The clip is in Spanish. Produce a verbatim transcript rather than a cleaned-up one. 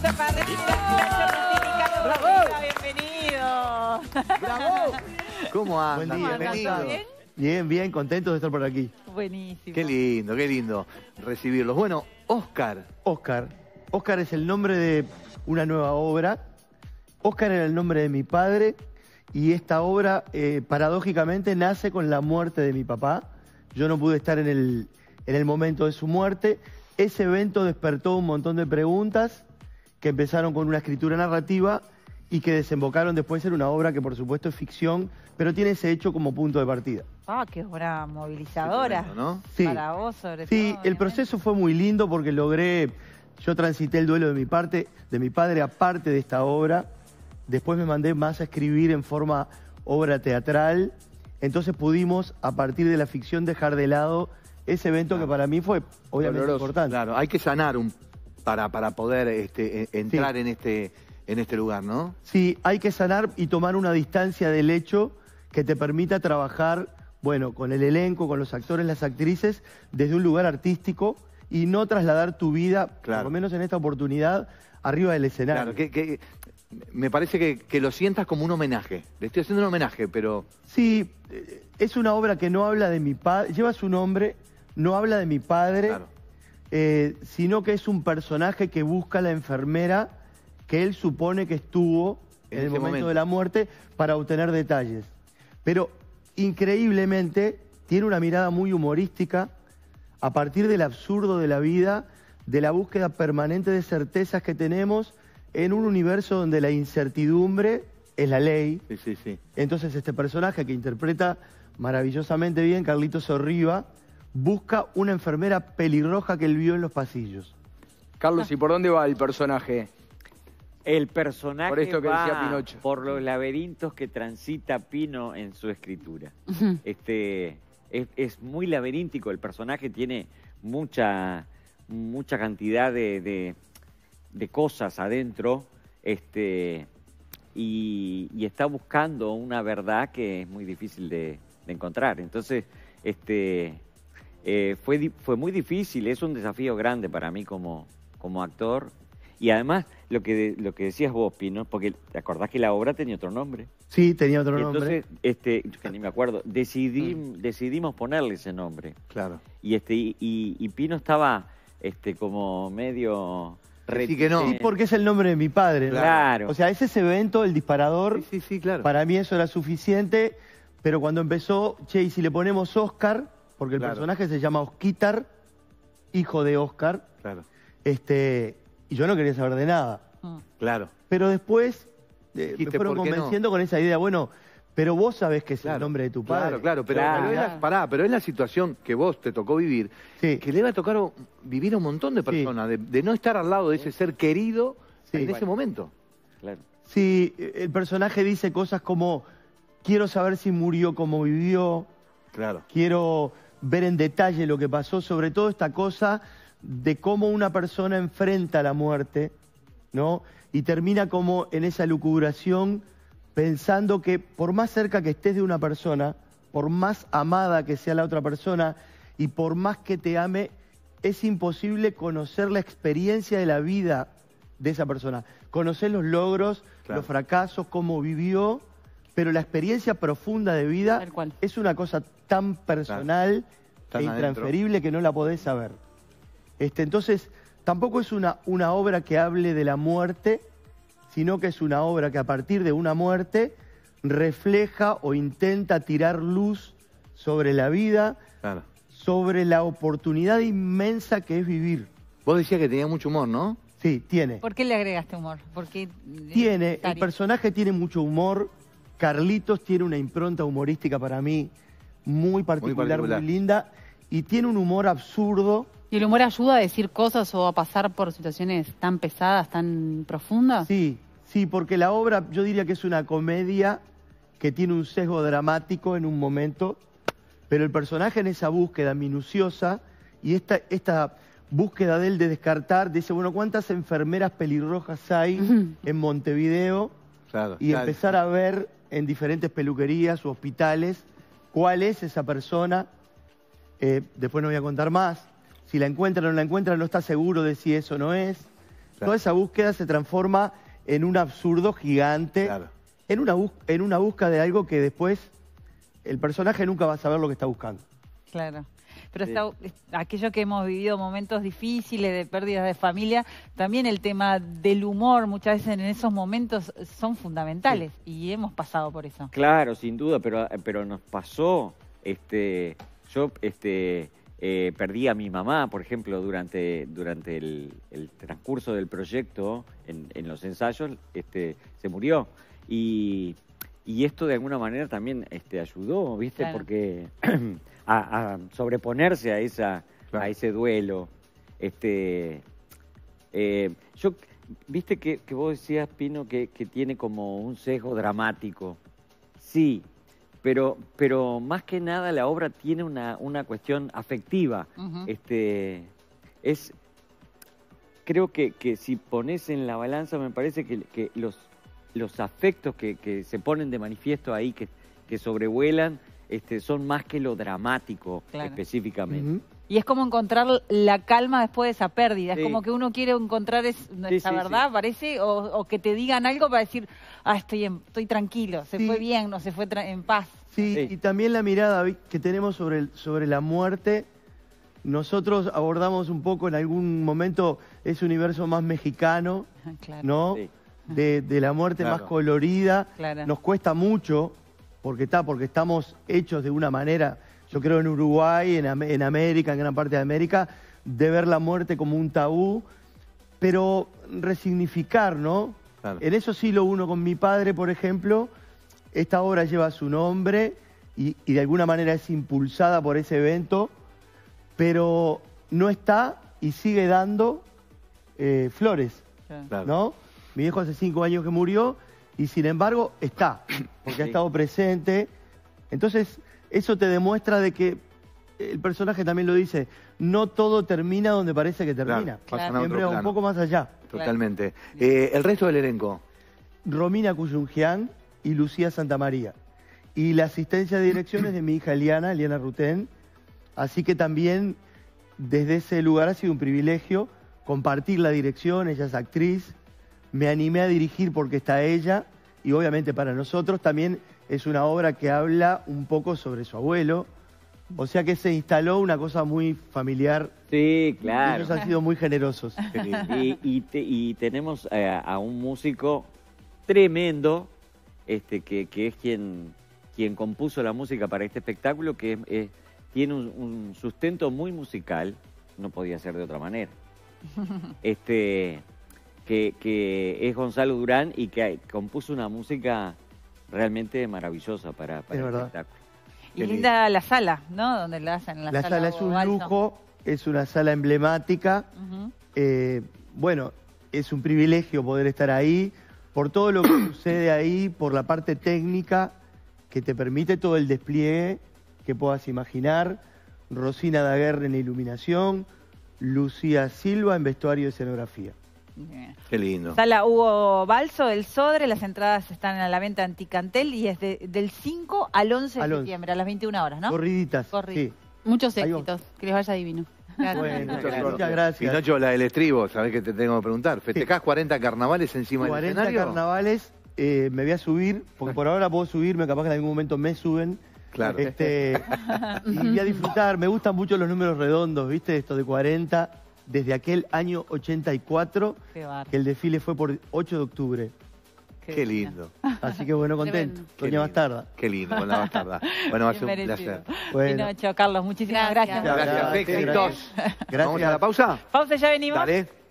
aplauso para recibir a ¡Bravo! Bienvenido. ¡Bravo! ¿Cómo andan? Buen día, Bienvenido. ¿Todo bien? Bien, bien, contentos de estar por aquí. Buenísimo. Qué lindo, qué lindo recibirlos. Bueno, Oscar. Oscar. Oscar es el nombre de una nueva obra. Oscar era el nombre de mi padre y esta obra, eh, paradójicamente, nace con la muerte de mi papá. Yo no pude estar en el, en el momento de su muerte. Ese evento despertó un montón de preguntas que empezaron con una escritura narrativa y que desembocaron después en una obra que, por supuesto, es ficción, pero tiene ese hecho como punto de partida. Ah, qué obra movilizadora. Qué tremendo, ¿no? Sí. Para vos, sobre Sí, todo. el proceso fue muy lindo porque logré, yo transité el duelo de mi parte, de mi padre aparte de esta obra, después me mandé más a escribir en forma obra teatral, entonces pudimos a partir de la ficción dejar de lado ese evento Claro. que para mí fue obviamente Doloroso. importante. Claro, hay que sanar un, para, para poder este, e- entrar Sí. en, este, en este lugar, ¿no? Sí, hay que sanar y tomar una distancia del hecho que te permita trabajar, bueno, con el elenco, con los actores, las actrices, desde un lugar artístico y no trasladar tu vida, Claro. por lo menos en esta oportunidad, arriba del escenario. Claro, que, que- me parece que, que lo sientas como un homenaje. Le estoy haciendo un homenaje, pero... Sí, eh, es una obra que no habla de mi padre, lleva su nombre, no habla de mi padre, Claro. eh, sino que es un personaje que busca a la enfermera que él supone que estuvo En en, el ese momento, momento. de la muerte para obtener detalles. Pero increíblemente tiene una mirada muy humorística a partir del absurdo de la vida, de la búsqueda permanente de certezas que tenemos en un universo donde la incertidumbre es la ley. Sí, sí, sí. Entonces este personaje que interpreta maravillosamente bien Carlitos Sorriba busca una enfermera pelirroja que él vio en los pasillos. Carlos, ¿y por dónde va el personaje? El personaje Por esto que va decía Pinocho. por los laberintos que transita Pino en su escritura. Este es, es muy laberíntico, el personaje tiene mucha, mucha cantidad de, de, de cosas adentro, este, y, y está buscando una verdad que es muy difícil de, de encontrar. Entonces, este, eh, fue, di- fue muy difícil, es un desafío grande para mí como, como actor. Y además, lo que, lo que decías vos, Pino, porque te acordás que la obra tenía otro nombre. Sí, tenía otro Y nombre. entonces, este, que ni me acuerdo, decidí, decidimos ponerle ese nombre. Claro. Y este y, y- y Pino estaba este como medio Sí, que no. Sí, porque es el nombre de mi padre, ¿no? Claro. O sea, es ese evento, el disparador, Sí, sí, sí, claro. para mí eso era suficiente, pero cuando empezó, che, y si le ponemos Oscar, porque el Claro. personaje se llama Osquitar, hijo de Oscar, Claro, este, y yo no quería saber de nada. Mm. claro. Pero después eh, me Dijiste, fueron ¿por qué no? convenciendo con esa idea, bueno, pero vos sabés que es Claro, el nombre de tu padre. Claro, claro, pero, Claro. pero es la, pará, pero es la situación que vos te tocó vivir, Sí. que le va a tocar o- vivir a un montón de personas, de, de no estar al lado de ese ser querido Sí. en ese momento. Claro. Sí, el personaje dice cosas como, quiero saber si murió como vivió, Claro. quiero ver en detalle lo que pasó, sobre todo esta cosa de cómo una persona enfrenta la muerte, ¿no? Y termina como en esa lucubración pensando que por más cerca que estés de una persona, por más amada que sea la otra persona y por más que te ame, es imposible conocer la experiencia de la vida de esa persona. Conocer los logros, Claro. los fracasos, cómo vivió, pero la experiencia profunda de vida Tal cual. es una cosa tan personal Tan e adentro. intransferible que no la podés saber. Este, entonces, tampoco es una, una obra que hable de la muerte, sino que es una obra que a partir de una muerte refleja o intenta tirar luz sobre la vida, Claro. sobre la oportunidad inmensa que es vivir. Vos decías que tenía mucho humor, ¿no? Sí, tiene. ¿Por qué le agregaste humor? Porque Tiene, el personaje tiene mucho humor. Carlitos tiene una impronta humorística para mí muy particular, muy, particular. linda. Y tiene un humor absurdo. ¿Y el humor ayuda a decir cosas o a pasar por situaciones tan pesadas, tan profundas? Sí, sí, porque la obra yo diría que es una comedia que tiene un sesgo dramático en un momento, pero el personaje en esa búsqueda minuciosa y esta, esta búsqueda de él de descartar, dice, bueno, ¿cuántas enfermeras pelirrojas hay en Montevideo? Claro. Y Claro. empezar a ver en diferentes peluquerías o hospitales cuál es esa persona. Eh, después no voy a contar más. Si la encuentra o no la encuentra, no está seguro de si eso no es. Claro. Toda esa búsqueda se transforma en un absurdo gigante, Claro. en, una bus- en una búsqueda de algo que después el personaje nunca va a saber lo que está buscando. Claro. Pero Sí. está, aquello que hemos vivido, momentos difíciles de pérdidas de familia, también el tema del humor muchas veces en esos momentos son fundamentales y hemos pasado por eso. Claro, sin duda, pero, pero nos pasó, este, yo este, eh, perdí a mi mamá, por ejemplo, durante, durante el, el transcurso del proyecto, en, en los ensayos, este, se murió. Y, y esto de alguna manera también este, ayudó, ¿viste? Claro. Porque a, a sobreponerse a, esa, Claro. a ese duelo. Este, eh, yo, viste que, que vos decías, Pino, que, que tiene como un sesgo dramático. Sí, pero, pero más que nada la obra tiene una, una cuestión afectiva. Ujú. Este, es, creo que, que si pones en la balanza, me parece que, que los, los afectos que, que se ponen de manifiesto ahí, que, que sobrevuelan, este, son más que lo dramático Claro. específicamente. Ujú. Y es como encontrar la calma después de esa pérdida. Sí. Es como que uno quiere encontrar es, Sí, esa sí, verdad, sí. parece, o, o que te digan algo para decir, ah, estoy, en- estoy tranquilo, se Sí. fue bien, no se fue tra- en paz. Sí, Sí. y también la mirada vi- que tenemos sobre, el- sobre la muerte. Nosotros abordamos un poco en algún momento ese universo más mexicano, Claro. ¿no? Sí. De, de la muerte Claro. más colorida. Claro. Nos cuesta mucho, porque está, porque estamos hechos de una manera, yo creo en Uruguay, en, Am- en América, en gran parte de América, de ver la muerte como un tabú, pero resignificar, ¿no? Claro. En eso sí lo uno con mi padre, por ejemplo. Esta obra lleva su nombre y, y de alguna manera es impulsada por ese evento, pero no está y sigue dando eh, flores, Claro. Claro. ¿no? Mi viejo hace cinco años que murió y sin embargo está, porque ha Sí. estado presente. Entonces, eso te demuestra de que el personaje también lo dice, no todo termina donde parece que termina. Claro, pasan a Siempre otro va un plano. poco más allá. Totalmente. Eh, el resto del elenco. Romina Cuyungian y Lucía Santamaría. Y la asistencia de dirección es de mi hija Eliana, Eliana Rutén. Así que también desde ese lugar ha sido un privilegio compartir la dirección, ella es actriz. Me animé a dirigir porque está ella y obviamente para nosotros también es una obra que habla un poco sobre su abuelo. O sea que se instaló una cosa muy familiar. Sí, claro. Ellos han sido muy generosos. y, y, te- y tenemos eh, a un músico tremendo, este, que, que es quien, quien compuso la música para este espectáculo, que es- es- tiene un, un sustento muy musical, no podía ser de otra manera. Este, que, que es Gonzalo Durán y que compuso una música realmente maravillosa para, para Es el verdad. espectáculo. Y Qué linda la sala, ¿no? Donde la hacen, la, La sala es Hugo un Balso. lujo, es una sala emblemática. Ujú. Eh, bueno, es un privilegio poder estar ahí, por todo lo que sucede ahí, por la parte técnica que te permite todo el despliegue que puedas imaginar. Rosina Daguerre en iluminación, Lucía Silva en vestuario y escenografía. Bien. Qué lindo. Sala Hugo Balso, el Sodre, las entradas están a la venta en Ticantel y es de- del cinco al once de Al once. septiembre, a las veintiuna horas, ¿no? Corriditas. Corriditas. Muchos Ahí vamos. éxitos. Que les vaya divino. Gracias. Bueno, Muchas muchas, gracias. gracias. Pinocho, la del estribo, ¿sabés qué te tengo que preguntar? ¿Festejás cuarenta carnavales encima del cuarenta escenario? carnavales, eh, me voy a subir, porque por ahora puedo subirme, capaz que en algún momento me suben. Claro. Este, y voy a disfrutar, me gustan mucho los números redondos, ¿viste? Esto de cuarenta, desde aquel año ochenta y cuatro, Qué bárbaro. que el desfile fue por ocho de octubre. Qué lindo. Así que bueno, contento. Tremendo. Qué Doña lindo. Bastarda. Qué lindo, con la bastarda. Bueno, va a ser un Bien merecido. placer. Bueno. Pinocho, Carlos, muchísimas Gracias. gracias. Gracias, Gracias. éxitos. Gracias. ¿Vamos a la pausa? Pausa, ya venimos. Dale.